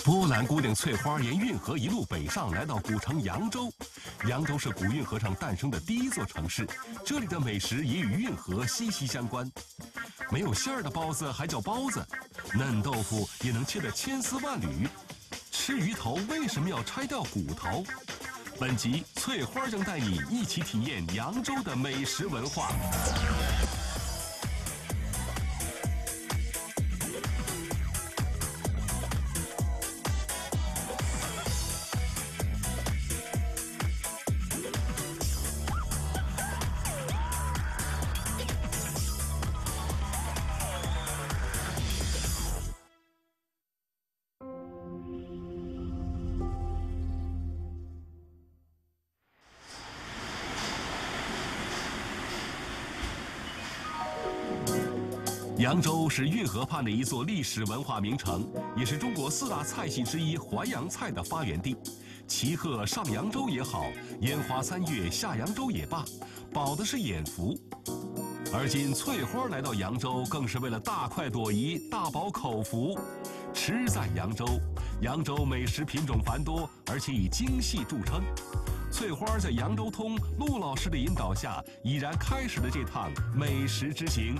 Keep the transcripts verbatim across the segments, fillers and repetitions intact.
波兰姑娘翠花沿运河一路北上，来到古城扬州。扬州是古运河上诞生的第一座城市，这里的美食也与运河息息相关。没有馅儿的包子还叫包子，嫩豆腐也能切得千丝万缕。吃鱼头为什么要拆掉骨头？本集翠花将带你一起体验扬州的美食文化。扬州是运河畔的一座历史文化名城，也是中国四大菜系之一淮扬菜的发源地。齐鹤上扬州也好，烟花三月下扬州也罢，保的是眼福。而今翠花来到扬州，更是为了大快朵颐，大饱口福。吃在扬州，扬州美食品种繁多，而且以精细著称。翠花在扬州通陆老师的引导下，已然开始了这趟美食之行。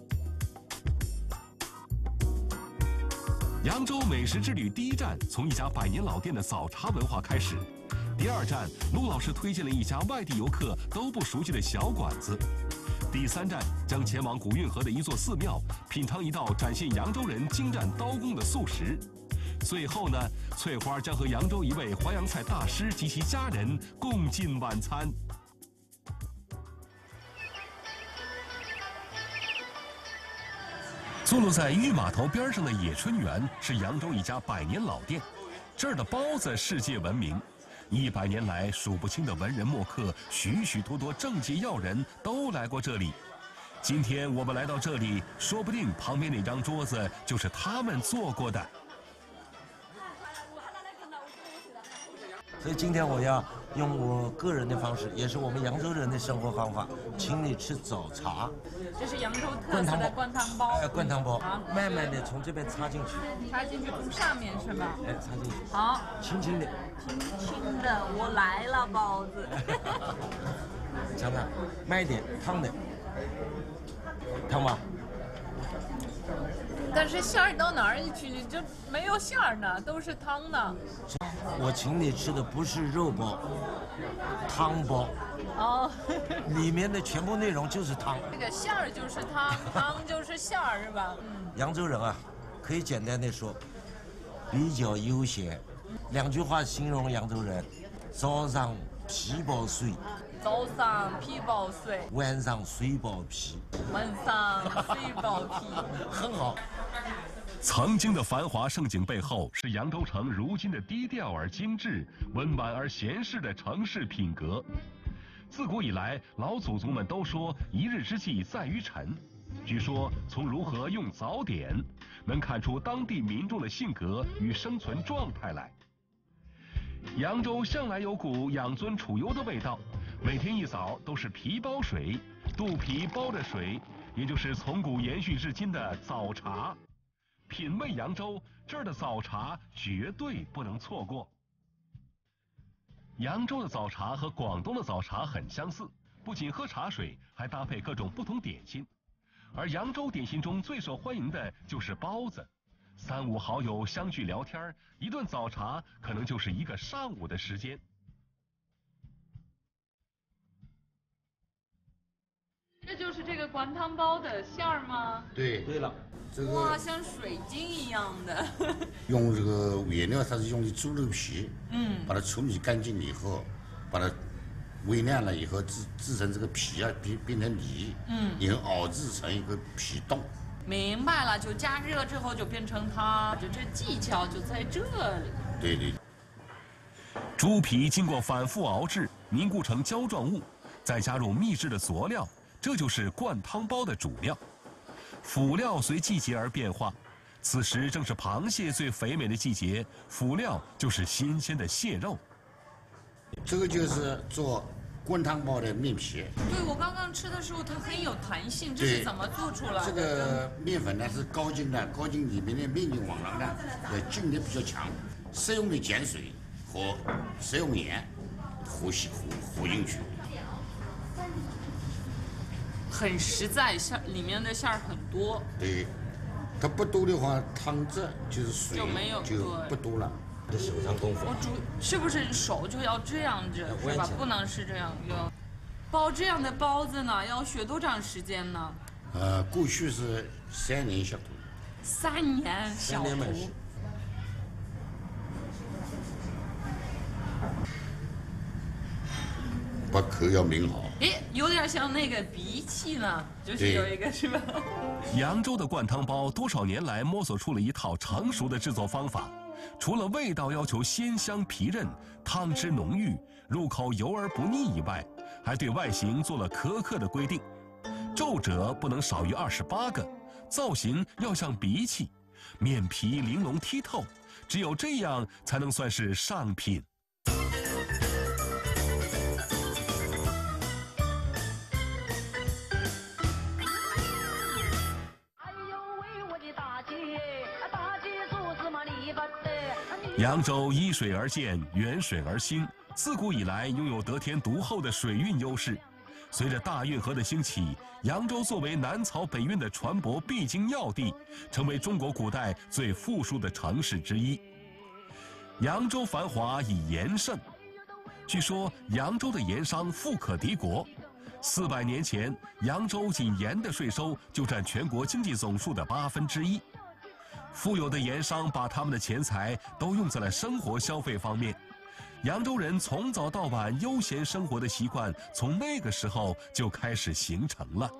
扬州美食之旅第一站从一家百年老店的早茶文化开始，第二站陆老师推荐了一家外地游客都不熟悉的小馆子，第三站将前往古运河的一座寺庙，品尝一道展现扬州人精湛刀工的素食。最后呢，翠花将和扬州一位淮扬菜大师及其家人共进晚餐。坐落在御码头边上的野春园是扬州一家百年老店，这儿的包子世界闻名。一百年来，数不清的文人墨客、许许多多政界要人都来过这里。今天我们来到这里，说不定旁边那张桌子就是他们坐过的。 所以今天我要用我个人的方式，也是我们扬州人的生活方法，请你吃早茶。 这是扬州特色的灌汤包。 哎，灌汤包，慢慢的从这边插进去。 插进去从上面是吧？ 哎，插进去。 好， 轻轻的。 轻轻的，我来了，包子。 尝尝，慢一点，烫的。烫吧。 但是馅儿到哪儿去就没有馅儿呢，都是汤呢。 我请你吃的不是肉包，汤包。 哦。 里面的全部内容就是汤。 这个馅儿就是汤，汤就是馅儿，是吧？嗯。 扬州人啊，可以简单的说，比较悠闲。两句话形容扬州人：早上皮包睡。 早上皮包睡， 晚上睡包皮， 晚上睡包皮， 很好。 曾经的繁华盛景背后，是扬州城如今的低调而精致、温婉而闲适的城市品格。自古以来，老祖宗们都说一日之计在于晨。据说从如何用早点，能看出当地民众的性格与生存状态来。扬州向来有股养尊处优的味道。每天一早都是皮包水，肚皮包着水，也就是从古延续至今的早茶。品味扬州，这儿的早茶绝对不能错过。扬州的早茶和广东的早茶很相似，不仅喝茶水，还搭配各种不同点心。而扬州点心中最受欢迎的就是包子。三五好友相聚聊天，一顿早茶可能就是一个上午的时间。 这就是这个灌汤包的馅儿吗？ 对， 对了， 这个哇，像水晶一样的。 用这个原料，它是用的猪肉皮， 嗯， 把它处理干净了以后，把它煨凉了以后，制制成这个皮啊，变变成泥，嗯，然后熬制成一个皮冻。 明白了，就加热之后就变成汤，就这技巧就在这里。 对对。 猪皮经过反复熬制，凝固成胶状物，再加入秘制的佐料。这就是灌汤包的主料，辅料随季节而变化。此时正是螃蟹最肥美的季节，辅料就是新鲜的蟹肉。 这个就是做灌汤包的面皮。 对，我刚刚吃的时候它很有弹性，这是怎么做出来的？ 这个面粉呢是高筋的，高筋里面的面筋网囊呢，呃，筋力比较强，适用的碱水和食用盐和稀和和进去。 很实在，馅里面的馅儿很多。 对，它不多的话，汤汁就是水就没有就不多了。 这手上功夫。 我煮是不是手就要这样子是吧？不能是这样。要包这样的包子呢，要学多长时间呢？ 呃，过去是三年学徒。 三年小徒。 把口要抿好。 诶，有点像那个荸荠呢，就是有一个是吧？ 扬州的灌汤包多少年来摸索出了一套成熟的制作方法。除了味道要求鲜香皮韧、汤汁浓郁、入口油而不腻以外，还对外形做了苛刻的规定：皱褶不能少于二十八个，造型要像荸荠，面皮玲珑剔透，只有这样才能算是上品。扬州依水而建，远水而兴，自古以来拥有得天独厚的水运优势。随着大运河的兴起，扬州作为南漕北运的船舶必经要地，成为中国古代最富庶的城市之一。扬州繁华以盐盛，据说扬州的盐商富可敌国。四百年前，扬州仅盐的税收就占全国经济总数的八分之一。富有的盐商把他们的钱财都用在了生活消费方面，扬州人从早到晚悠闲生活的习惯从那个时候就开始形成了。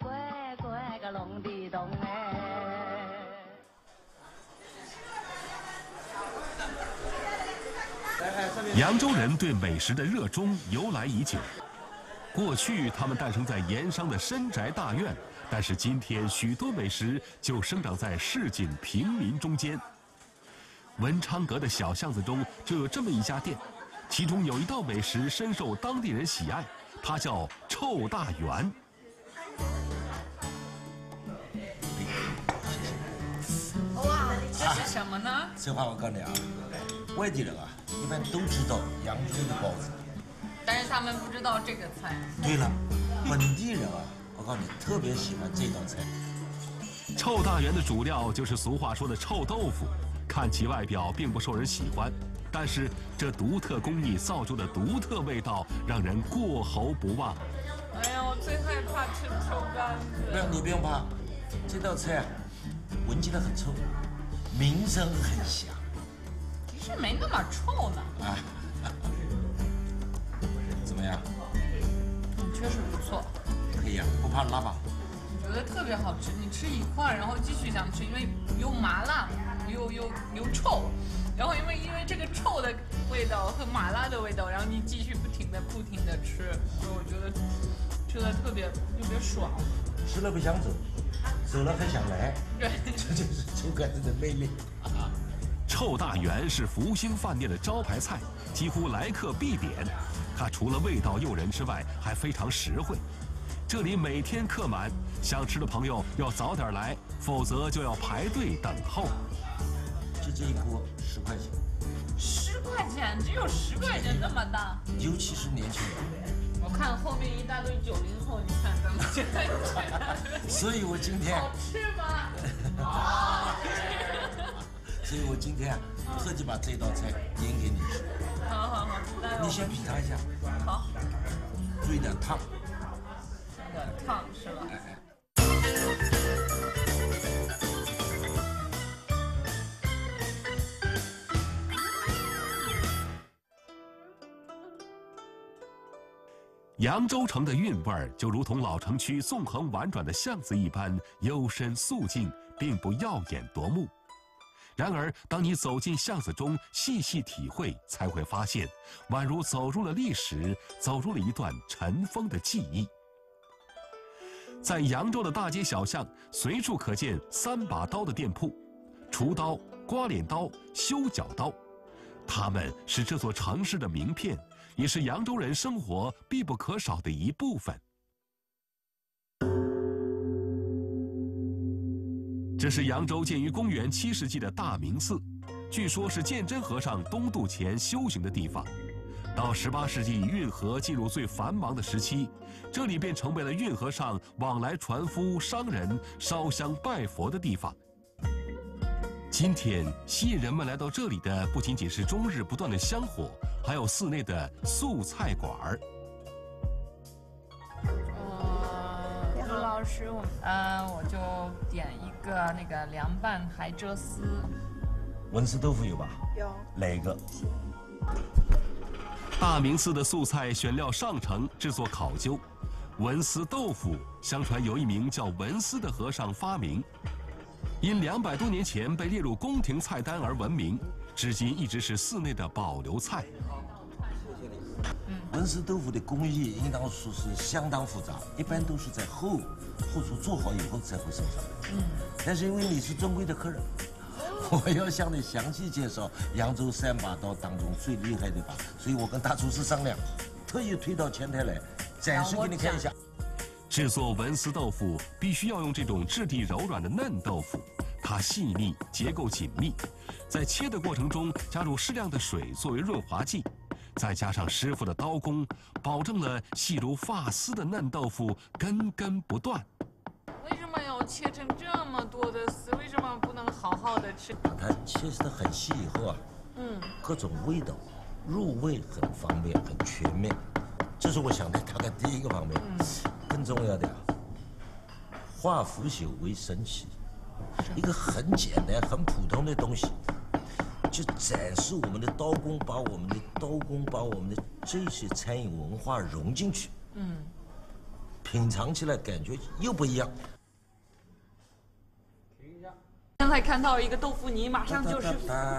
扬州人对美食的热衷由来已久，过去他们诞生在盐商的深宅大院，但是今天许多美食就生长在市井平民中间。文昌阁的小巷子中就有这么一家店，其中有一道美食深受当地人喜爱，它叫臭大圆。 哇，这是什么呢？ 这话我告诉你啊，外地人啊一般都知道扬州的包子， 但是他们不知道这个菜。 对了，本地人啊，我告诉你特别喜欢这道菜。 臭大圆的主料就是俗话说的臭豆腐，看其外表并不受人喜欢，但是这独特工艺造就的独特味道让人过喉不忘。 哎呀，我最害怕吃臭干子。 不要，你不用怕，这道菜闻起来很臭，名声很响。 其实没那么臭呢。 啊，怎么样？ 嗯，确实不错。 可以啊，不怕辣吧？ 我觉得特别好吃，你吃一块，然后继续想吃，因为有麻辣，有有有臭，然后因为因为这个臭的味道和麻辣的味道，然后你继续不停的不停的吃，所以我觉得吃的特别特别爽。 吃了不想走，走了还想来， 对， 这就是臭干子的魅力。 臭大圆是福星饭店的招牌菜，几乎来客必点。它除了味道诱人之外，还非常实惠。这里每天客满，想吃的朋友要早点来，否则就要排队等候。 就这一锅十块钱， 十块钱只有十块钱这么大， 尤其是年轻人。 我看后面一大堆九零后，你看怎么觉得？ 所以我今天好吃吗？ 所以我今天特地把这道菜点给你吃。 好好好， 你先品尝一下。 好， 注意点烫。 有点烫是吧？ 扬州城的韵味儿就如同老城区纵横婉转的巷子一般幽深肃静，并不耀眼夺目。然而，当你走进巷子中细细体会，才会发现，宛如走入了历史，走入了一段尘封的记忆。在扬州的大街小巷，随处可见三把刀的店铺，厨刀、刮脸刀、修脚刀，它们是这座城市的名片， 也是扬州人生活必不可少的一部分。这是扬州建于公元七世纪的大明寺，据说是鉴真和尚东渡前修行的地方。到十八世纪运河进入最繁忙的时期，这里便成为了运河上往来船夫、商人烧香拜佛的地方。今天吸引人们来到这里的不仅仅是终日不断的香火，还有寺内的素菜馆儿。 呃，陆老师，我嗯、呃，我就点一个那个凉拌海蜇丝。 文思豆腐有吧？ 有。 哪个？ 大明寺的素菜选料上乘，制作考究。文思豆腐，相传由一名叫文思的和尚发明，因两百多年前被列入宫廷菜单而闻名，至今一直是寺内的保留菜。 文思豆腐的工艺应当说是相当复杂，一般都是在后后厨做好以后才会送上来。嗯，但是因为你是尊贵的客人，我要向你详细介绍扬州三把刀当中最厉害的把，所以我跟大厨师商量，特意推到前台来展示给你看一下。 制作文思豆腐必须要用这种质地柔软的嫩豆腐，它细腻，结构紧密，在切的过程中加入适量的水作为润滑剂，再加上师傅的刀工，保证了细如发丝的嫩豆腐根根不断。 为什么要切成这么多的丝？为什么不能好好的吃？ 把它切得很细以后啊， 嗯， 各种味道入味很方便，很全面。这是我想的它的第一个方面。嗯，更重要的，化腐朽为神奇，一个很简单、很普通的东西，就展示我们的刀工，把我们的刀工，把我们的这些餐饮文化融进去。嗯，品尝起来感觉又不一样。 刚才看到一个豆腐泥，马上就是，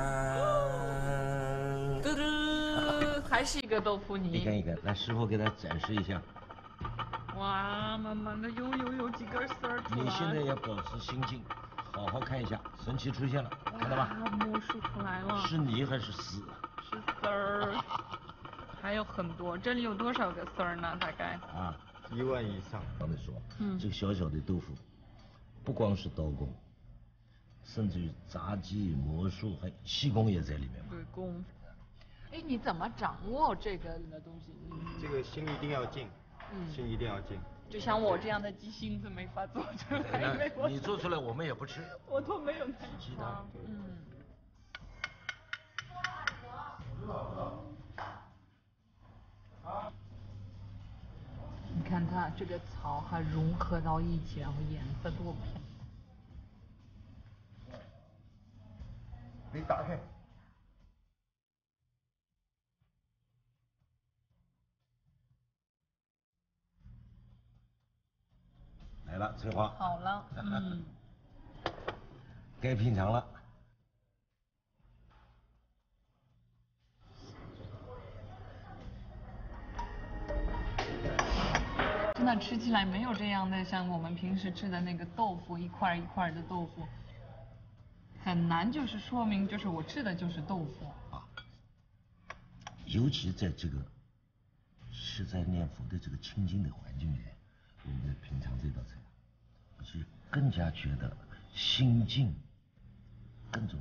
嘟嘟，还是一个豆腐泥。 一根一根，来师傅给他展示一下。 哇，慢慢的，有有有几根丝儿出来。 你现在要保持心静，好好看一下，神奇出现了，看到吧？ 魔术出来了。 是泥还是丝？ 是丝儿，还有很多。这里有多少个丝儿呢？大概？ 啊，一万以上。刚才说，嗯，这个小小的豆腐，不光是刀工。甚至于杂技、魔术，还气功也在里面嘛。 对，功。哎，你怎么掌握这个的东西？ 这个心一定要静，嗯，心一定要静。 就像我这样的急性子没法做出来，没有。你做出来我们也不吃。 我都没有耐心。嗯。 你看它这个草还融合到一起，然后颜色多漂亮。 你打开。来了，翠花。 好了，嗯。 该品尝了。 真的吃起来没有这样的，像我们平时吃的那个豆腐，一块一块的豆腐。很难，就是说明，就是我吃的就是豆腐啊。 尤其在这个是在念佛的这个清净的环境里，我们在品尝这道菜，我是更加觉得心静更重要。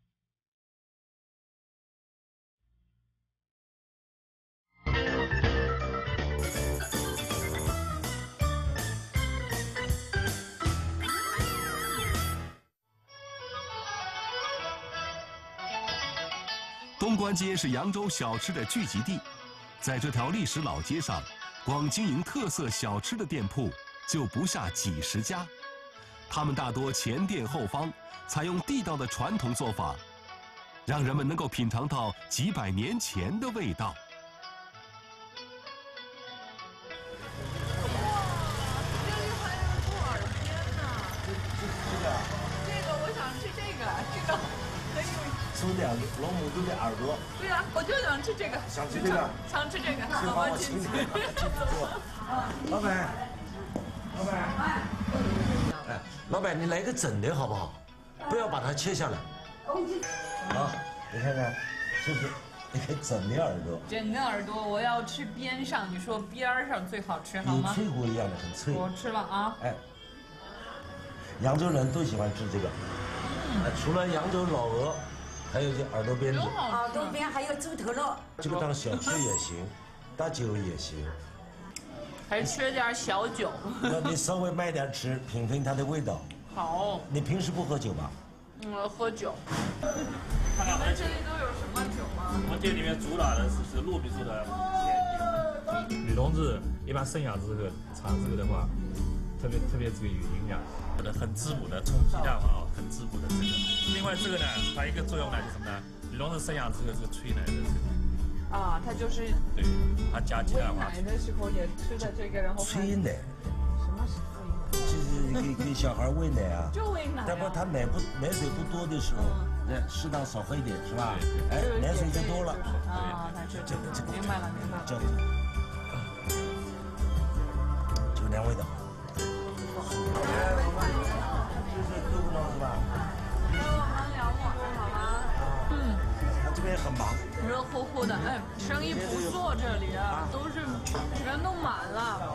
东关街是扬州小吃的聚集地，在这条历史老街上，光经营特色小吃的店铺就不下几十家，他们大多前店后方，采用地道的传统做法，让人们能够品尝到几百年前的味道。 这里还有做耳边呢。这个，这个我想吃这个，这个很有。 收两个老母猪的耳朵。 对呀、啊，我就想吃这个。 想吃这个？ 想吃这个。 好吧，我请你。老板，老板，哎，老板，你来个整的好不好？不要把它切下来。好，你看看，这是整的耳朵， 整个耳朵我要吃边上，你说边儿上最好吃，好有吗？ 脆骨一样的，很脆。 我吃了啊。 哎，扬州人都喜欢吃这个。 嗯， 除了扬州老鹅，还有这耳朵边子。 耳朵边还有猪头肉。 这个当小吃也行，搭酒也行。 还缺点小酒。 那你稍微慢点吃，品品它的味道。 好。 你平时不喝酒吧？ 嗯，喝酒。你们这里都有什么酒吗？ 我们店里面主打的是是糯米做的甜饮。女同志一般生养之后尝这个的话，特别特别这个有营养，很滋补的，充皮蛋黄很滋补的这个。另外这个呢，它一个作用呢就是什么呢？女同志生养之后这个催奶的这个。 啊，它就是对，它加鸡蛋黄。 喂奶的时候也吃的这个，然后催奶。 什么是催奶？ 就是给给小孩喂奶啊。 就喂奶。 但不他奶不奶水不多的时候，哎，适当少喝一点是吧？哎，奶水就多了。 啊，它是这个这个。明白了，明白了。 这样子，就那味道。哎，我们就是豆腐脑是吧？ 跟我们聊会儿好吗？嗯。 他这边很忙。 热乎乎的，哎，生意不错，这里啊，都是人都满了。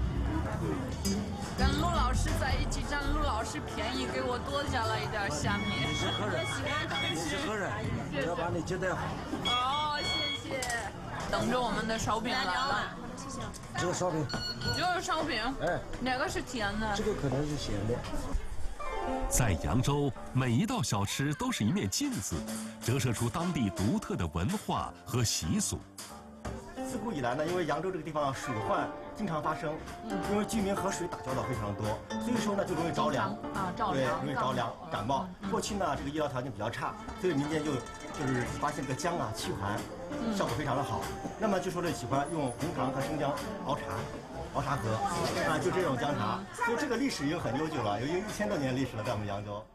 跟陆老师在一起占陆老师便宜，给我多加了一点虾米。 你是客人，你是客人，我要把你接待好。 哦，谢谢。等着我们的烧饼来了。 这个烧饼。 就是烧饼。 哎。 哪个是甜的？ 这个可能是咸的。 在扬州，每一道小吃都是一面镜子，折射出当地独特的文化和习俗。 自古以来呢，因为扬州这个地方水患经常发生，嗯，因为居民和水打交道非常多，所以说呢就容易着凉啊，着对， 凉， 容易着凉感冒。过去呢这个医疗条件比较差，所以民间就就是发现这个姜啊祛寒，效果非常的好。那么就说这喜欢用红糖和生姜熬茶。熬茶喝啊，就这种姜茶，所以这个历史已经很悠久了，有一千多年历史了，在我们扬州。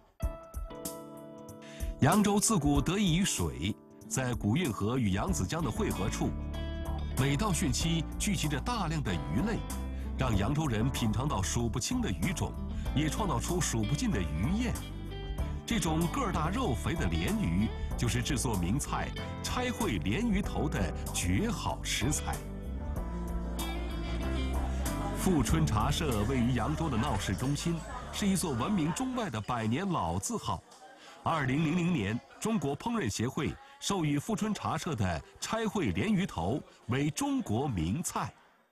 扬州自古得益于水，在古运河与扬子江的汇合处，每到汛期聚集着大量的鱼类，让扬州人品尝到数不清的鱼种，也创造出数不尽的鱼宴。这种个儿大肉肥的鲢鱼，就是制作名菜拆烩鲢鱼头的绝好食材。富春茶社位于扬州的闹市中心，是一座闻名中外的百年老字号。二零零零年，中国烹饪协会授予富春茶社的拆烩鲢鱼头为中国名菜。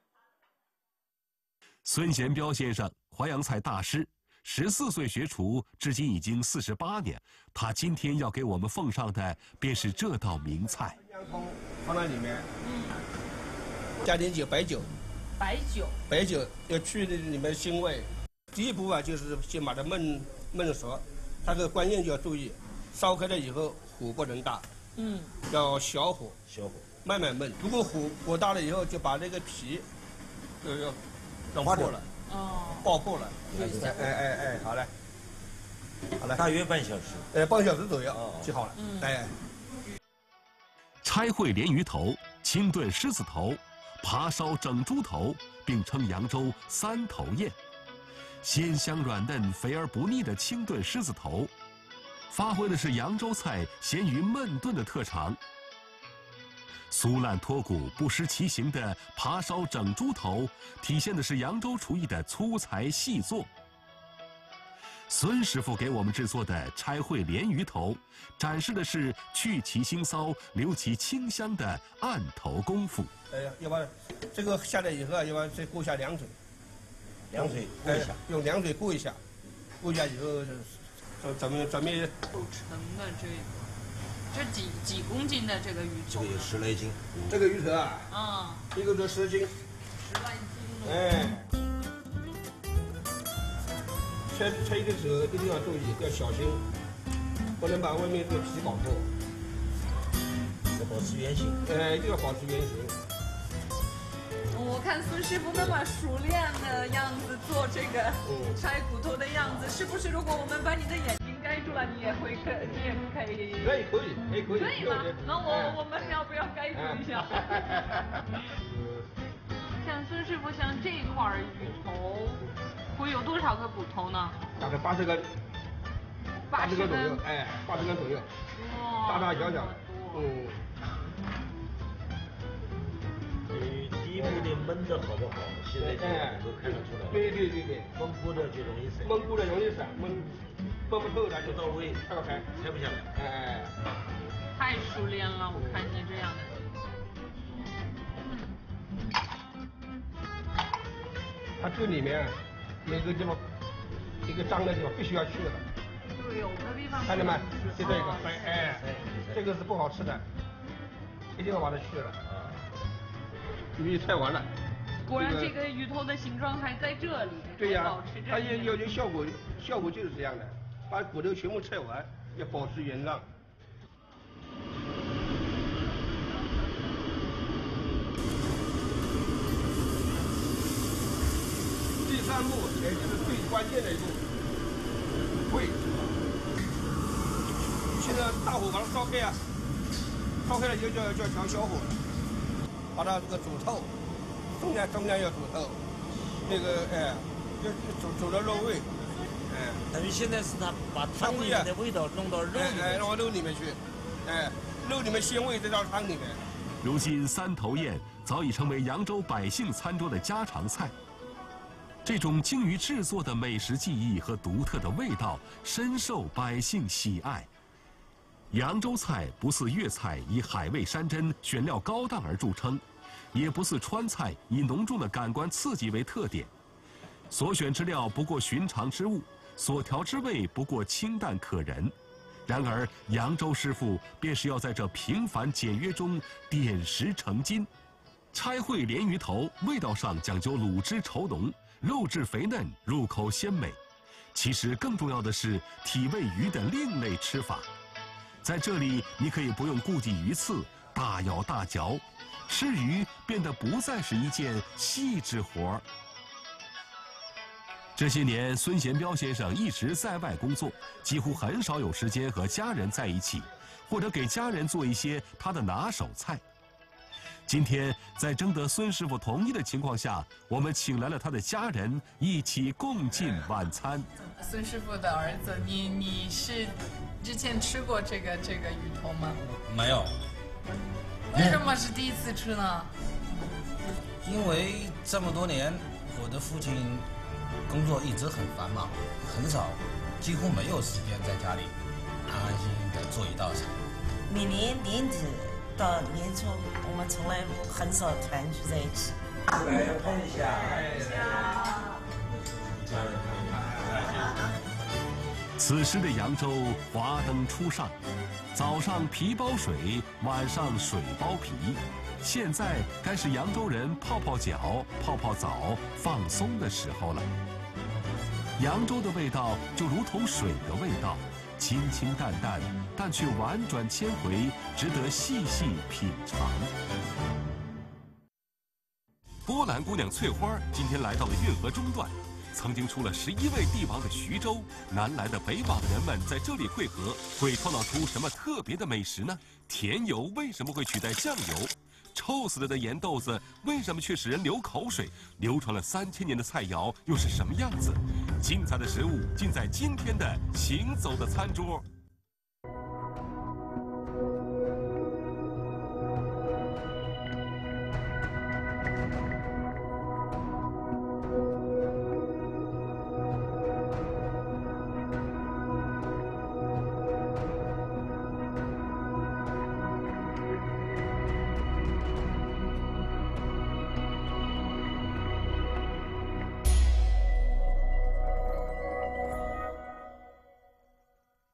孙贤彪先生，淮扬菜大师，十四岁学厨，至今已经四十八年。他今天要给我们奉上的便是这道名菜。 洋葱放在里面，嗯，加点酒，白酒。 白酒， 白酒要去里面的腥味。第一步啊，就是先把它焖焖熟，它这个关键就要注意，烧开了以后火不能大，嗯，要小火， 小火慢慢焖。如果火火大了以后，就把那个皮就要弄破了，哦，爆破了。哎哎哎哎，好嘞，好嘞， 大约半小时， 呃，半小时左右就好了。嗯，哎， 拆烩鲢鱼头，清炖狮子头。扒烧整猪头，并称扬州三头宴。鲜香软嫩、肥而不腻的清炖狮子头，发挥的是扬州菜咸鱼焖炖的特长。酥烂脱骨、不失其形的扒烧整猪头，体现的是扬州厨艺的粗裁细作。孙师傅给我们制作的拆烩鲢鱼头，展示的是去其腥骚、留其清香的案头功夫。 哎呀，要把这个下来以后啊，要把再过一下凉水， 凉水过一下， 哎、用凉水过一下，过一下以后，咱们准备够沉的这个，这几几公斤的这个鱼头？ 这个有十来斤。 嗯、这个鱼头啊， 啊、 嗯，一个就十斤， 十来斤。 哎。切切的时候一定要注意，要小心，不能把外面这个皮搞破。 要保持圆形。 呃，一定要保持圆形。 我看孙师傅那么熟练的样子做这个拆骨头的样子，是不是如果我们把你的眼睛盖住了，你也会可，你也可以？ 可以，可以，可以，可以。 可以吗？那我我们要不要盖住一下？像孙师傅，像这块鱼头。会有多少个骨头呢？ 大概八十根，八十根左右，哎，八十根左右，大大小小，嗯。 骨的焖的好不好，现在就能够看得出来。 对对对对， 焖过的就容易散。 焖过的容易散，焖焖不透它就不到位， 拆不开， 拆不下来。 哎， 太熟练了，我看你这样的。 它这里面有一个地方，一个脏的地方必须要去的。 有的地方。 看见没？就这个，哎，这个是不好吃的，一定要把它去了。鱼拆完了。 果然这个鱼头的形状还在这里。 对呀，它要要求效果，效果就是这样的，把骨头全部拆完，要保持原状。第三步也就是最关键的一步，煨。现在大火把它烧开啊，烧开了就叫叫调小火，把它这个煮透，中间中间要煮透，那个哎，就煮煮到入味，哎。 等于现在是他把汤里面的味道弄到肉里面， 哎，弄到肉里面去，哎，肉里面鲜味再到汤里面。 如今三头宴早已成为扬州百姓餐桌的家常菜。这种精于制作的美食技艺和独特的味道，深受百姓喜爱。扬州菜不似粤菜以海味山珍、选料高档而著称，也不似川菜以浓重的感官刺激为特点。所选之料不过寻常之物，所调之味不过清淡可人。然而，扬州师傅便是要在这平凡简约中点石成金。拆烩鲢鱼头，味道上讲究卤汁稠浓，肉质肥嫩，入口鲜美。其实更重要的是体味鱼的另类吃法。在这里，你可以不用顾忌鱼刺，大咬大嚼，吃鱼变得不再是一件细致活儿。这些年，孙贤彪先生一直在外工作，几乎很少有时间和家人在一起，或者给家人做一些他的拿手菜。今天，在征得孙师傅同意的情况下，我们请来了他的家人一起共进晚餐。 孙师傅的儿子，你你是之前吃过这个这个鱼头吗？ 没有。 为什么是第一次吃呢？ 因为这么多年，我的父亲工作一直很繁忙，很少，几乎没有时间在家里安安心心的做一道菜。 每年年底到年初，我们从来很少团聚在一起。 来碰一下。 此时的扬州华灯初上，早上皮包水，晚上水包皮。现在该是扬州人泡泡脚、泡泡澡、放松的时候了。扬州的味道就如同水的味道，清清淡淡，但却婉转千回，值得细细品尝。波兰姑娘翠花今天来到了运河中段。曾经出了十一位帝王的徐州，南来的北往的人们在这里汇合，会创造出什么特别的美食呢？甜油为什么会取代酱油？臭死了的盐豆子为什么却使人流口水？流传了三千年的菜肴又是什么样子？精彩的食物尽在今天的行走的餐桌。